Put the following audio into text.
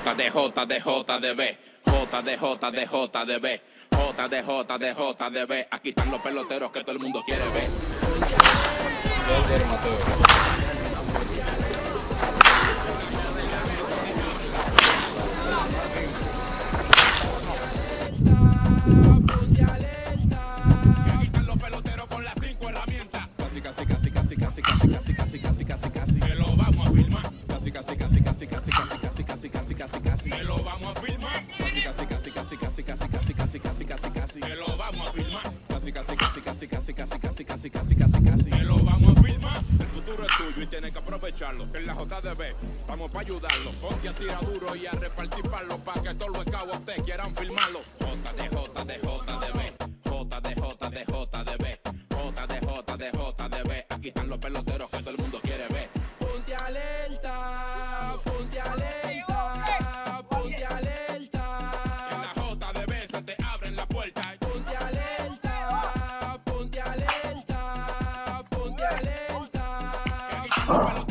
JDB. Aquí están los peloteros que todo el mundo quiere ver. Aquí están los peloteros con las 5 herramientas. Casi. Que lo vamos a filmar. Casi. Que lo vamos a filmar. Que lo vamos a filmar. Que lo vamos a filmar. El futuro es tuyo y tienes que aprovecharlo. En la JDB estamos para ayudarlo. Ponte a tirar duro y a repartir palos para que todos los cabos te quieran filmarlo. JDB. Aquí están los peloteros que todo el mundo quiere ver. Ponte alerta. En la JDB se te abren la puerta. Ponte alerta. Que aquí están los peloteros.